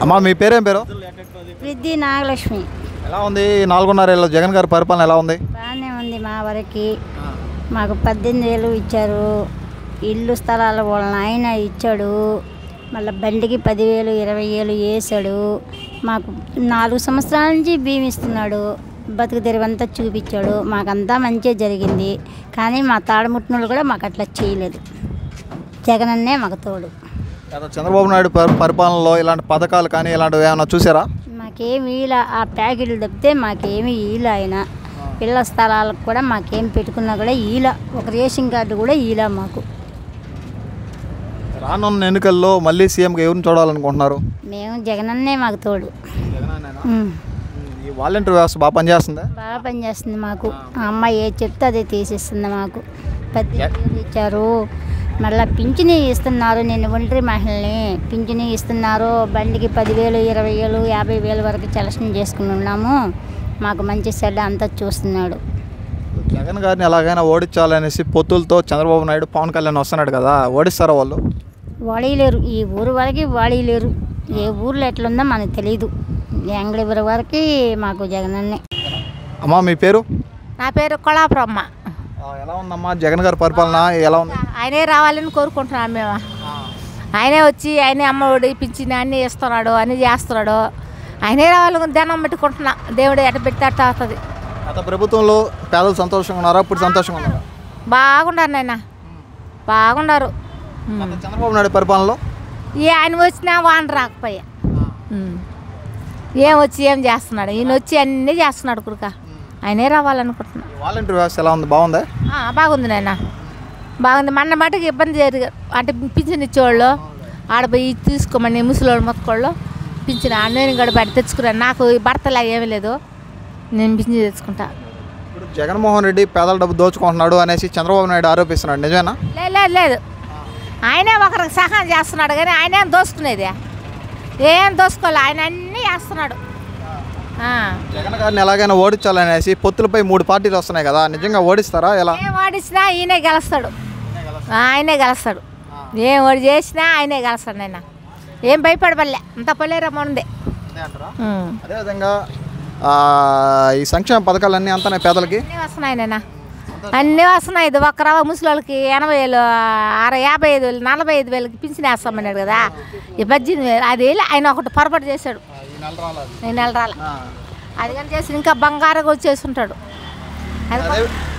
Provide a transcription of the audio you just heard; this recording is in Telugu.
అమ్మా మీ పేరేం పేరు? వృద్ధి నాగలక్ష్మి. ఎలా ఉంది 4.5 ఏళ్ళ జగన్ గారి పరిపాలన ఎలా ఉంది? బాగానే ఉంది. మా వరకు మాకు 18,000 ఇచ్చారు. ఇల్లు స్థలాలు వాళ్ళ ఆయన ఇచ్చాడు. మళ్ళీ బండికి 10,000 20,000 వేసాడు. మాకు 4 సంవత్సరాల నుంచి బియ్యం ఇస్తున్నాడు. బతుకు తెరివంతా చూపించాడు. మాకంతా మంచిగా జరిగింది. కానీ మా తాడముట్టినోళ్ళు కూడా మాకు అట్లా చేయలేదు. జగన్ అన్నే మాకు తోడు. చంద్రబాబు నాయుడు పరిపాలనలో ఇలాంటి పథకాలు కానీ ఇలాంటివి ఏమైనా చూసారా? మాకేమి ఇలా ఆ ప్యాకెట్లు తప్పితే మాకేమి ఈల ఆయన ఇళ్ళ స్థలాలకు కూడా మాకేం పెట్టుకున్నా కూడా ఈల ఒక రేషన్ కార్డు కూడా ఈల మాకు. రానున్న ఎన్నికల్లో మళ్ళీ సీఎంగా ఎవరిని చూడాలనుకుంటున్నారు? మేము జగనన్నే మాకు తోడు. ఈ వాలంటీర్ వ్యవస్థ బాగా పనిచేస్తుందా? బాగా పనిచేస్తుంది మాకు. ఆ అమ్మాయి ఏది చెప్తే అదే తీసిస్తుంది మాకు. 10,000 ఇచ్చారు. మళ్ళీ పింఛని ఇస్తున్నారు. నేను ఒంటరి మహిళని పింఛని ఇస్తున్నారు. బండికి 10,000 20,000 50,000 వరకు సెలక్షన్ చేసుకుని ఉన్నాము. మాకు మంచి చెడ్డ అంతా చూస్తున్నాడు. జగన్ గారిని ఎలాగైనా ఓడించాలనేసి పొత్తులతో చంద్రబాబు నాయుడు పవన్ కళ్యాణ్ వస్తున్నాడు కదా, ఓడిస్తారా వాళ్ళు? వాడలేరు. ఈ ఊరు వరకు వాడలేరు. ఏ ఊర్లో ఎట్లుందో మనకు తెలియదు. ఎంగళూరు వరకు మాకు జగనన్నే. అమ్మా మీ పేరు? నా పేరు కొళాపురమ్మ. ఎలా ఉందమ్మా జగన్ గారి పరిపాలన ఎలా ఉంది? ఆయనే రావాలని కోరుకుంటున్నాం మేము. ఆయనే వచ్చి ఆయనే అమ్మ ఒడి పింఛన్ అన్నీ ఇస్తున్నాడు, అన్నీ చేస్తున్నాడు. ఆయనే రావాలని దండం పెట్టుకుంటున్నా. దేవుడు ఎట పెడితే అట్ట అవుతుంది. గత ప్రభుత్వంలో పేదలు సంతోషంగా ఉన్నారా? ఇప్పుడు సంతోషంగా ఉన్నారా? బాగుండారు నాయన, బాగున్నారు. చంద్రబాబు నాయుడు పరిపాలనలో ఆయన వచ్చినా వాన రాకపోయా ఏం వచ్చి ఏం చేస్తున్నాడు. ఈయన వచ్చి అన్నీ చేస్తున్నాడు. కుడుక ఆయనే రావాలనుకుంటున్నా. వాలంటీర్ వ్యవస్థ ఎలా ఉంది? బాగుందా? బాగుంది నాయన, బాగుంది. మన మటుకు ఇబ్బంది జరిగి అంటే పింఛన్ ఇచ్చేవాళ్ళు ఆడపోయి తీసుకోమని ముసలోళ్ళు మొత్తుకోళ్ళు పింఛన్ నేను కూడా బయట తెచ్చుకున్నాను. నాకు భర్తలా ఏమీ లేదు, నేను పింఛన్ తెచ్చుకుంటా. ఇప్పుడు జగన్మోహన్ రెడ్డి పేదల డబ్బు దోచుకుంటున్నాడు అనేసి చంద్రబాబు నాయుడు ఆరోపిస్తున్నాడు, నిజమేనా? లేదు లేదు, ఆయనే ఒకరికి సహాయం చేస్తున్నాడు కానీ ఆయన ఏం దోసుకునేది ఏం దోసుకోవాలి. ఆయన అన్నీ చేస్తున్నాడు. జగన్ గారిని ఎలాగైనా ఓడించాలనేసి పొత్తులపై 3 పార్టీలు వస్తున్నాయి కదా, నిజంగా ఓడిస్తారా? ఎలా ఏం ఓడిచ్చినా ఈయనే గెలుస్తాడు. ఆయనే గెలుస్తాడు. ఏం ఓడి చేసినా ఆయనే గెలుస్తాడు. నేను ఏం భయపడబల్లే, అంత పొలేరమ్మ ఉంది. అదేవిధంగా ఈ సంక్షేమ పథకాలన్నీ అంతా పేదలకి అన్నీ వస్తున్నాయి నాయన, అన్నీ వస్తున్నాయి. ఇది ఒక్క రవ్వ ముసలికి 80,000 55,000 45,000కి పింఛన్ వేస్తామన్నాడు కదా. ఈ 18,000 అది ఆయన ఒకటి పొరపాటు చేశాడు. ఈ నెల రాల అది కానీ చేసి ఇంకా బంగారంగా వచ్చేసి ఉంటాడు.